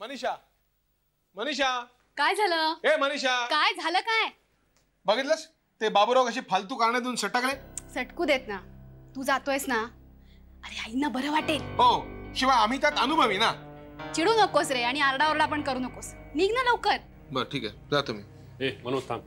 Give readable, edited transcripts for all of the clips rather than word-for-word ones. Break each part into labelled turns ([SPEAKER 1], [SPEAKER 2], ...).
[SPEAKER 1] मनीषा, मनीषा,
[SPEAKER 2] काय झालं?
[SPEAKER 1] ए मनीषा,
[SPEAKER 2] काय झालं? काय
[SPEAKER 1] बघितलंस ते बाबूराव कशी फालतू कारणे देऊन सटकले?
[SPEAKER 2] सटकू देत ना, तू जातोयस ना. अरे आईंना बरं वाटेल.
[SPEAKER 1] हो, शिवाय आम्ही त्यात अनुभवी ना.
[SPEAKER 2] चिडू नकोस रे आणि आरडाओरडा पण करू नकोस. निघ ना लवकर.
[SPEAKER 1] बरं ठीक आहे, जा तुम्ही.
[SPEAKER 3] ए मनोज थांब.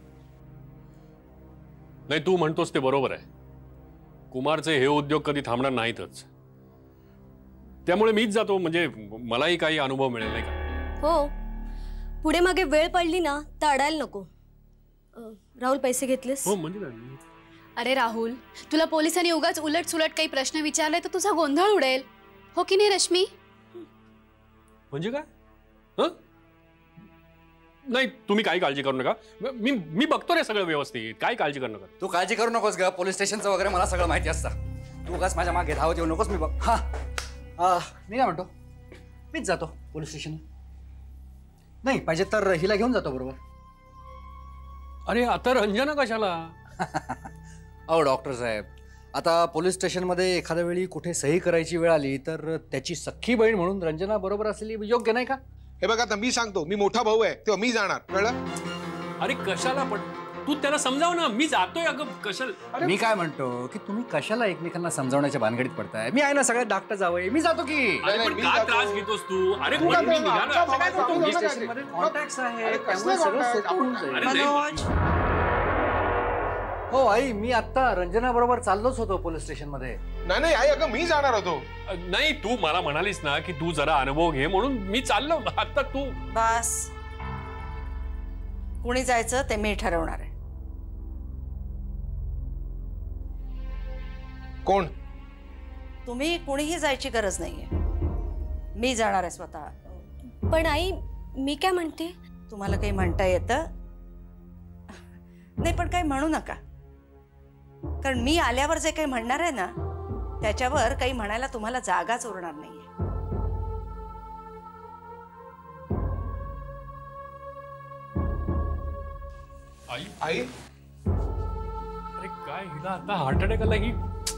[SPEAKER 3] नाही तू म्हणतोस ते बरोबर आहे. कुमारचे हे उद्योग कधी थांबणार नाहीतच. त्यामुळे मीच जातो, म्हणजे मलाही काही अनुभव मिळेल नाही का?
[SPEAKER 4] हो, पुढे मागे वेळ पडली ना तर अडायला नको. राहुल पैसे घेतलेस?
[SPEAKER 3] हो म्हणजे
[SPEAKER 2] अरे राहुल, तुला पोलिसांनी उगाच उलट सुलट काही प्रश्न विचारले तर तुझा गोंधळ उडेल, हो की नाही रश्मी?
[SPEAKER 3] म्हणजे काय? हं? नाही तुम्ही काही काळजी करू नका. मी बघतो रे सगळं व्यवस्थित. काय काळजी करू नका.
[SPEAKER 5] तू काळजी करू नकोस ग. पोलीस स्टेशनचं वगैरे मला सगळं माहिती असतं. तू उगाच माझ्या मागे धावत येऊ नकोस. मी बघ. हा मी काय म्हणतो, मीच जातो पोलीस स्टेशन. नाही पाहिजे तर हिला घेऊन जातो बरोबर.
[SPEAKER 3] अरे आता रंजना कशाला?
[SPEAKER 5] अहो डॉक्टर साहेब, आता पोलीस स्टेशनमध्ये एखाद्या वेळी कुठे सही करायची वेळ आली तर त्याची सख्खी बहीण म्हणून रंजना बरोबर असलेली योग्य नाही का?
[SPEAKER 1] हे बघा, आता मी सांगतो, मी मोठा भाऊ आहे तेव्हा मी जाणार, कळलं?
[SPEAKER 3] अरे कशाला? पण तू त्याला समजाव ना. मी जातोय अगं. कशाला?
[SPEAKER 5] मी काय म्हणतो की तुम्ही कशाला एकमेकांना समजावण्याच्या भानगडीत पडताय? मी आहे ना, सगळ्यात धाकटा जावई. मी जातो की.
[SPEAKER 3] अरे पण
[SPEAKER 1] मी
[SPEAKER 3] का
[SPEAKER 1] जातो.
[SPEAKER 3] त्रास घेतोस तू? अरे
[SPEAKER 1] तू
[SPEAKER 3] पण
[SPEAKER 1] काय
[SPEAKER 3] मी निघा
[SPEAKER 1] आमचा
[SPEAKER 3] ना.
[SPEAKER 1] भाऊ आहे, तू
[SPEAKER 5] पोलीस
[SPEAKER 1] जाऊ
[SPEAKER 5] स्टेशनमध्ये
[SPEAKER 1] नका.
[SPEAKER 5] कॉन्टॅक्ट्स आहेत,
[SPEAKER 1] अरे
[SPEAKER 5] त्यामुळे
[SPEAKER 1] कसले
[SPEAKER 5] सगळं
[SPEAKER 1] contacts?
[SPEAKER 5] settle होऊन जाईल.
[SPEAKER 3] अरे नाही.
[SPEAKER 5] हो आई, मी आता रंजना बरोबर चाललोच होतो पोलीस स्टेशनमध्ये.
[SPEAKER 1] नाही नाही आई, अगं मी जाणार होतो.
[SPEAKER 3] नाही तू मला म्हणालीस ना की तू जरा अनुभव घे म्हणून मी चाललो. आता तू
[SPEAKER 6] बस, कुणी जायचं ते मी ठरवणार आहे.
[SPEAKER 1] कोण?
[SPEAKER 6] तुम्ही कुणीही जायची गरज नाहीये. मी जाणार आहे स्वतः.
[SPEAKER 4] पण आई, मी काय म्हणते,
[SPEAKER 6] तुम्हाला काही म्हणता येतं? नाही पण काही म्हणू नका, कारण मी आल्यावर जे काही म्हणणार आहे ना त्याच्यावर काही म्हणायला तुम्हाला जागाच उरणार नाहीये.
[SPEAKER 3] आई
[SPEAKER 1] आई
[SPEAKER 3] अरे काय हिला आता हार्ट अटॅक आला की